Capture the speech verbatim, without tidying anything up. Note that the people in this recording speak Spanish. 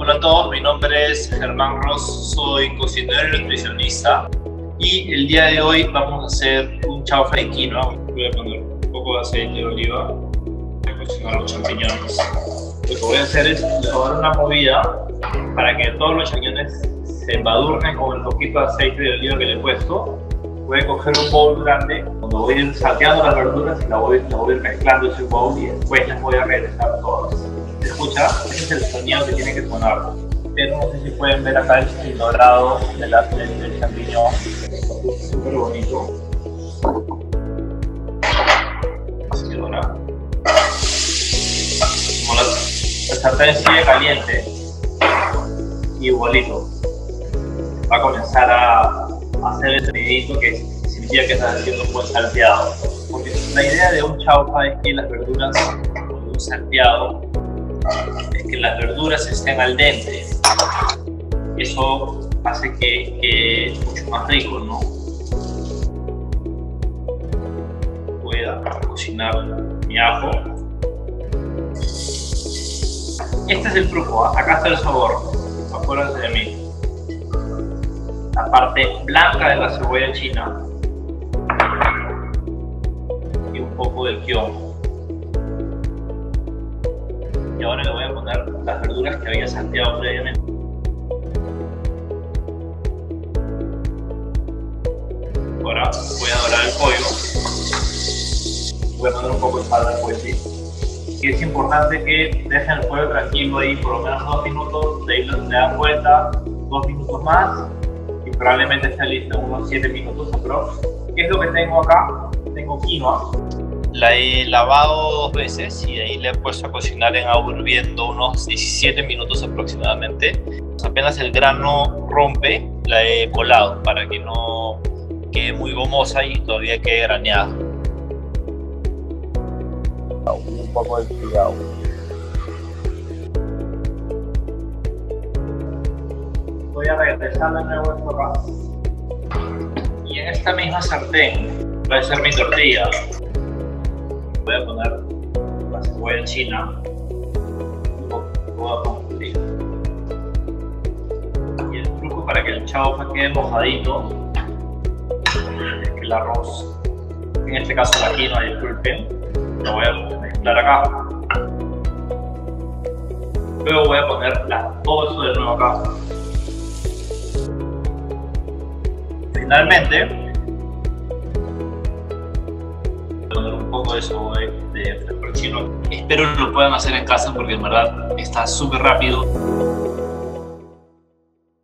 Hola a todos, mi nombre es Germán Ross, soy cocinero y nutricionista y el día de hoy vamos a hacer un chaufa de quinoa. Voy a poner un poco de aceite de oliva, voy a cocinar los champiñones. Lo que voy a hacer es probar una movida para que todos los champiñones se embadurnen con el poquito de aceite de oliva que le he puesto. Voy a coger un bowl grande, donde voy a ir salteando las verduras y la voy, la voy a ir mezclando ese bowl y después las voy a regresar todas. ¿Se escucha? Ese es el sonido que tiene que sonar. Pero no sé si pueden ver acá el skin dorado del, del, del champiñón. Es súper bonito. Así dora. Como la, la sartén sigue caliente, igualito, va a comenzar a hacer ese sonidito que significa que estás haciendo un buen salteado. Porque la idea de un chaufa es que las verduras, de un salteado, es que las verduras estén al dente. Eso hace que, que es mucho más rico, ¿no? Voy a cocinar mi ajo. Este es el truco, acá está el sabor, acuérdense de mí. La parte blanca de la cebolla china y un poco del kion. Y ahora le voy a poner las verduras que había salteado previamente. Ahora voy a dorar el pollo. Voy a poner un poco de sal al pollo. Y es importante que dejen el pollo tranquilo ahí por lo menos dos minutos, de ahí le dan vuelta, dos minutos más y probablemente esté listo en unos siete minutos aprox. ¿Qué es lo que tengo acá? Tengo quinoa. La he lavado dos veces y de ahí la he puesto a cocinar en agua hirviendo unos diecisiete minutos aproximadamente. Apenas el grano rompe, la he colado para que no quede muy gomosa y todavía quede graneada. Un poco de cuidado. Voy a regresar de nuevo esto acá. Y en esta misma sartén voy a hacer mi tortilla. Voy a poner la cebolla china, un poco de confundir. Y el truco para que el chaufa quede mojadito es que el arroz, en este caso la quinoa, disculpen, lo voy a mezclar acá. Luego voy a poner la, todo eso de nuevo acá. Finalmente, un poco de eso de, de fresco chino. Espero lo puedan hacer en casa porque en verdad está súper rápido.